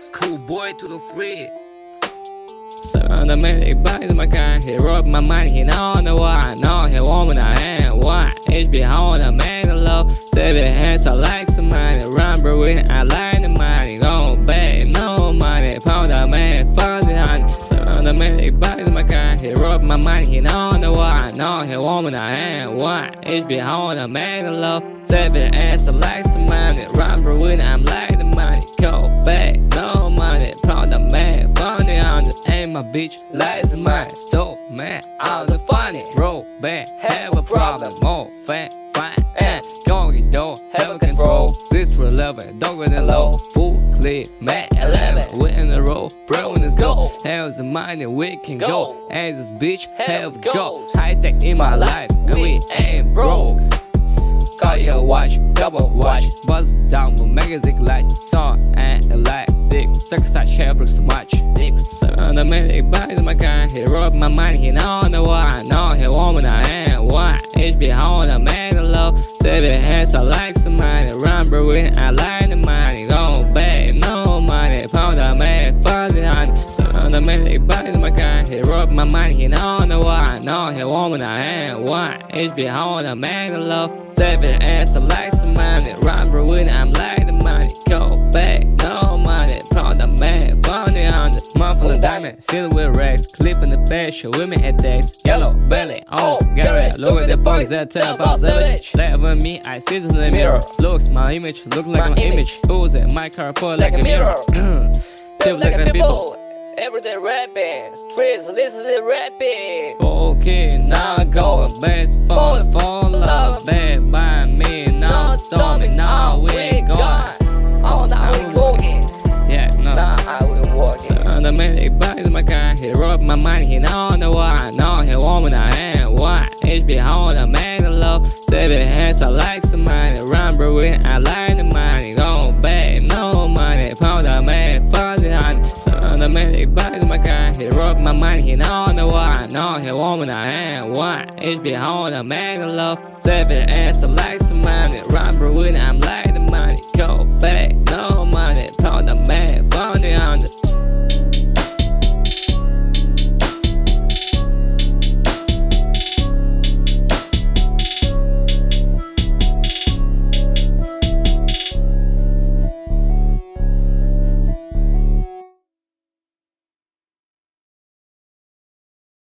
SkoolBoy to the free. Surround the man, he buys my car, he robbed my money, he know the what I know, he want me to hand one. It's behind the man alone, save your hands, I like some money, run bro, I like the money, go back, no money, pound the man, fuzzy honey. Surround the man, he buys my car, he robbed my money, he know the what I know, he want me to hand one. It's behind the man alone, save your hands, I like some money, run bro, I'm like the money, go back, no money, pound the man, funny honey. Hey, my bitch, lies mine, so man, I was funny. Roll back, have a problem, more fat, fine, and go get door, have a control. This for 11, don't go than low, full clear, man, 11. We in the row, bro, let's go. Have the money, we can go. As this bitch, have go. High tech in my life, and we ain't broke. Call your watch, double watch, buzz down for magazine light, song and light, dick, success, hair bricks too much, dicks. Surround the man, he buys my car, he robbed my money, he know the what I know, he want me to hand one. It's behind the man alone, save your hands, I like some money, run bro, I like the money, go back, no money, pound the man, fuzzy honey. Surround the man, he buys my car, he robbed my money, he know the what I know, he want me to hand one. It's behind the man alone, save your ass, I like some money, run bro, I'm like the money, go back, no money, pound the man, funny on the monthly diamond, silver racks, clip in the bed, show women headaches, yellow belly, oh, Gary, look at the boys that tell about savage. Laugh at me, I see this in the mirror, looks my image, look like my image, who's in my car, put like a mirror, feel like a people. Everyday rapping, streets listen to rapping. Okay, now go best for love, bad by me, now stormy, now we gone. Oh, now we going. Yeah, no. Now I will walking. The man, he buys my car, he robbed my money, he know the what I know, he want me to hand one. It's behind the man alone, save your hands, I like some money, run bro, I like the money, go back, no money, pound the man, fuzzy honey. The man, he buys my car, he robbed my money, he know the what I know, he want me to hand one. It's behind the man alone, save your ass, I like some money, run bro, I'm like the money, go back.